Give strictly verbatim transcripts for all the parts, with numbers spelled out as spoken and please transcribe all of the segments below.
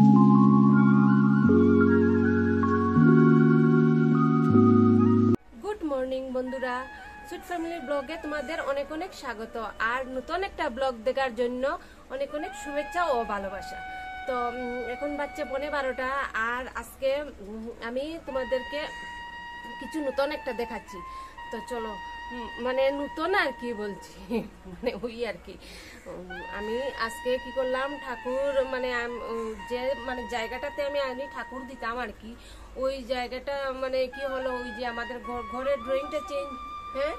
Good morning বন্ধুরা, sweet family ব্লগে তোমাদের অনেক অনেক স্বাগত। আর নতুন একটা ব্লগ দেখার জন্য অনেক অনেক শুভেচ্ছা ও ভালোবাসা। তো এখন বাচ্চা পৌনে বারোটা, আর আজকে আমি তোমাদেরকে কিছু নতুন একটা দেখাচ্ছি। তো চলো, মানে নতুন আর কি বলছি মানে ওই আর কি। আমি আজকে কি করলাম, ঠাকুর মানে যে মানে জায়গাটাতে আমি আমি ঠাকুর দিতাম আর কি, ওই জায়গাটা মানে কি হলো, ওই যে আমাদের ঘরের ড্রয়িংটা চেঞ্জ। হ্যাঁ,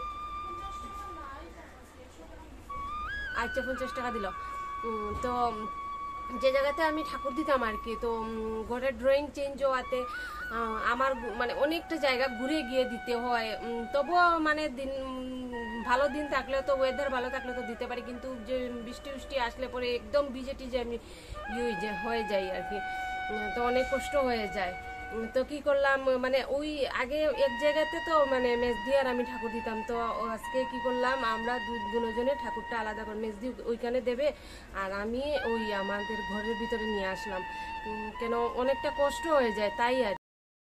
আচ্ছা, পঞ্চাশ টাকা দিল। তো যে জায়গাতে আমি ঠাকুর দিতাম আর কি, তো ঘরের ড্রয়িং চেঞ্জ হওয়াতে আমার মানে অনেকটা জায়গা ঘুরে গিয়ে দিতে হয়। তবুও মানে দিন ভালো দিন থাকলে তো, ওয়েদার ভালো থাকলে তো দিতে পারি, কিন্তু যে বৃষ্টি বৃষ্টি আসলে পরে একদম ভিজে টিজে আমি ইয়ে হয়ে যাই আর কি, তো অনেক কষ্ট হয়ে যায়। তো কি করলাম, মানে ওই আগে এক জায়গাতে তো মানে মেজদি আর আমি ঠাকুর দিতাম, তো আজকে কি করলাম, আমরা দুজনে ঠাকুরটা আলাদা করে মেজদি ওইখানে দেবে, আর আমি ওই আমাদের ঘরের ভিতরে নিয়ে আসলাম। কেন অনেকটা কষ্ট হয়ে যায়, তাই আর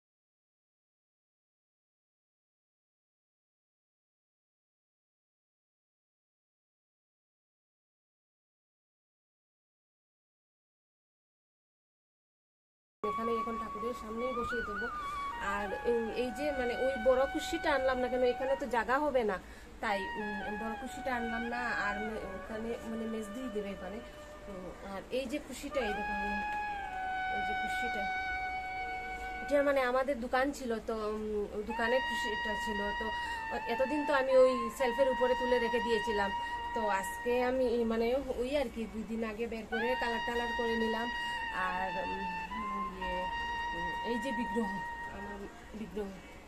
এখানে এখন ঠাকুরের সামনেই বসিয়ে দেবো। আর এই যে মানে ওই বড় কুশিটা আনলাম না কেন, এখানে তো জায়গা হবে না, তাই বড় কুশিটা আনলাম না। আর ওখানে মানে মেজদি দেবে এখানে। আর এই যে খুশিটা, এই দেখুন, এই যে খুশিটা, এটা মানে আমাদের দোকান ছিল, তো দোকানে খুশিটা ছিল, তো এতদিন তো আমি ওই সেলফের উপরে তুলে রেখে দিয়েছিলাম। তো আজকে আমি মানে ওই আর কি দুই দিন আগে বের করে কালার টালার করে নিলাম। আর ইয়ে এই যে বিগ্রহ, আমার বিগ্রহ,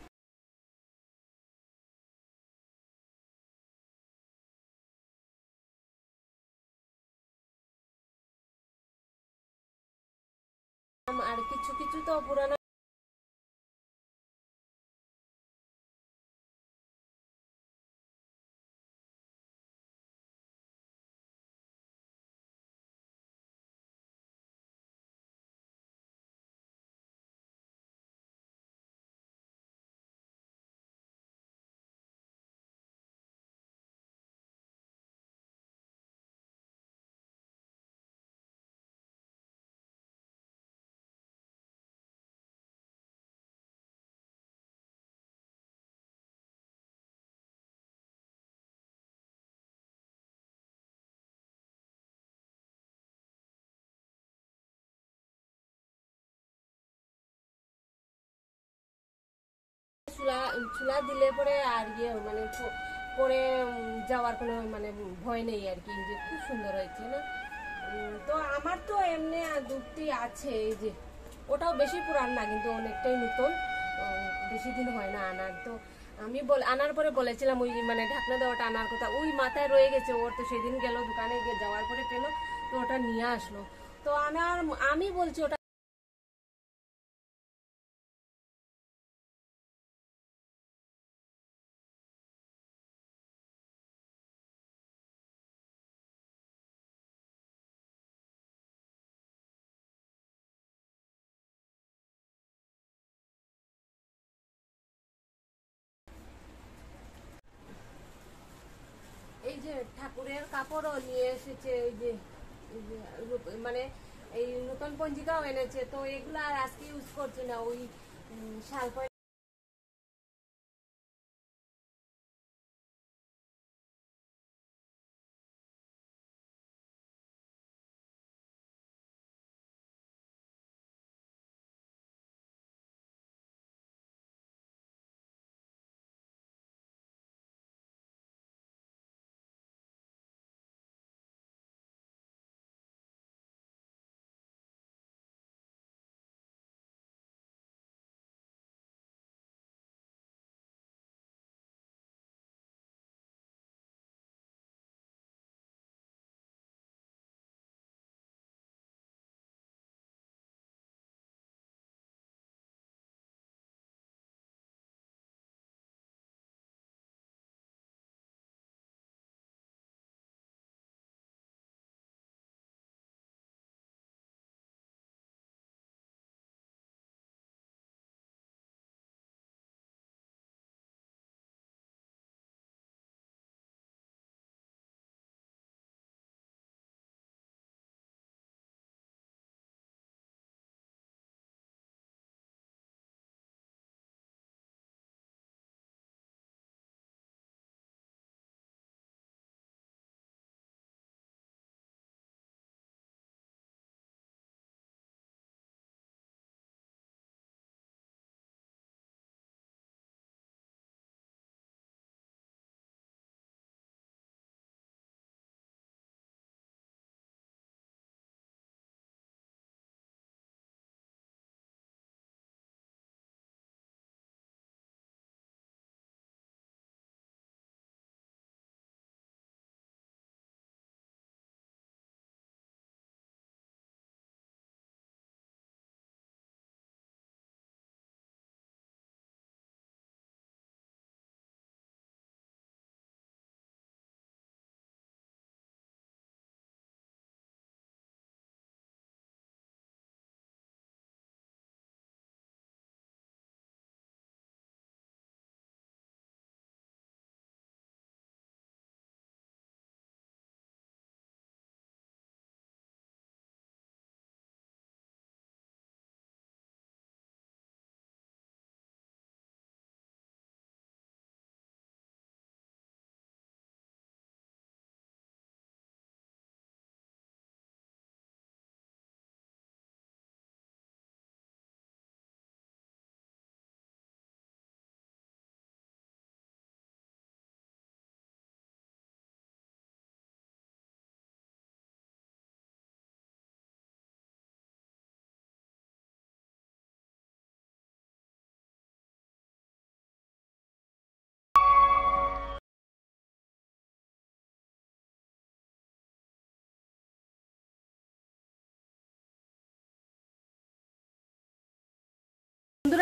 আর কিছু কিছু তো পুরানো চুলা চুলা দিলে পরে আর ইয়ে মানে পরে যাওয়ার কোনো মানে ভয় নেই আর কি, যে খুব সুন্দর হয়েছে না। তো আমার তো এমনি দুধটি আছে, এই যে ওটাও বেশি পুরান না, কিন্তু অনেকটাই নতুন, বেশি দিন হয় না আনার। তো আমি বল আনার পরে বলেছিলাম ওই মানে ঢাকনা দেওয়াটা আনার কথা, ওই মাথায় রয়ে গেছে ওর। তো সেদিন গেল দোকানে গিয়ে যাওয়ার পরে পেলো, তো ওটা নিয়ে আসলো। তো আমার আমি বলছি ওটা এই যে ঠাকুরের কাপড়ও নিয়ে এসেছে, এই যে মানে এই নতুন পঞ্জিকাও এনেছে, তো এগুলো আর আজকে ইউজ করছি না, ওই শাল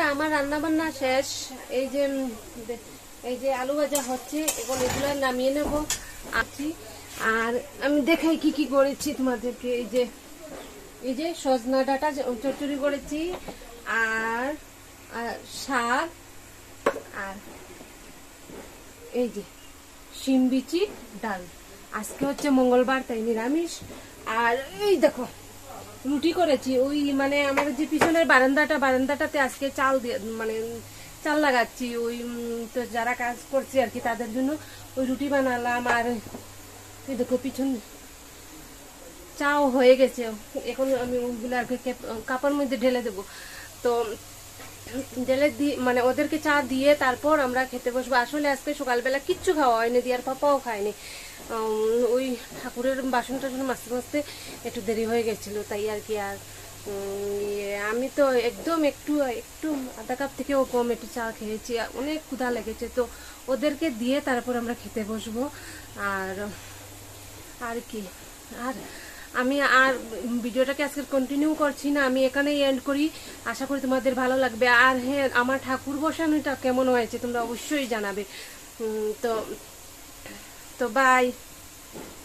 বন্ধুরা আমার রান্না বান্না শেষ। এই যে এই যে আলু ভাজা হচ্ছে, এখন এগুলো নামিয়ে নেবো আছি। আর আমি দেখাই কি কি করেছি তোমাদেরকে। এই যে এই যে সজনা ডাঁটা চচ্চড়ি করেছি, আর শাক, আর এই যে শিম বিচি ডাল। আজকে হচ্ছে মঙ্গলবার, তাই নিরামিষ। আর এই দেখো রুটি করেছি, ওই মানে আমার যে পিছনের বারান্দাটা বারান্দাটাতে আজকে চাল দিয়ে মানে চাল লাগাচ্ছি, ওই তো যারা কাজ করছে আর কি তাদের জন্য ওই রুটি বানালাম। আর এই দেখো পিছন চাও হয়ে গেছে, এখন আমি ওইগুলো আর কি কাপড়ের মধ্যে ঢেলে দেবো। তো ঢেলে দিয়ে মানে ওদেরকে চা দিয়ে তারপর আমরা খেতে বসবো। আসলে আজকে সকালবেলা কিচ্ছু খাওয়া হয়নি, দিয়ার পাপাও খায়নি। ওই ঠাকুরের বাসন টাসন মাজতে মাজতে একটু দেরি হয়ে গেছিল, তাই আর কি। আর আমি তো একদম একটু একটু আধা কাপ থেকেও কম একটু চা খেয়েছি, অনেক ক্ষুধা লেগেছে। তো ওদেরকে দিয়ে তারপর আমরা খেতে বসবো। আর আর কি আর আমি আর ভিডিওটাকে আজকে কন্টিনিউ করছি না, আমি এখানেই এন্ড করি। আশা করি তোমাদের ভালো লাগবে। আর হ্যাঁ, আমার ঠাকুর বসানোটা কেমন হয়েছে তোমরা অবশ্যই জানাবে। তো তো বাই।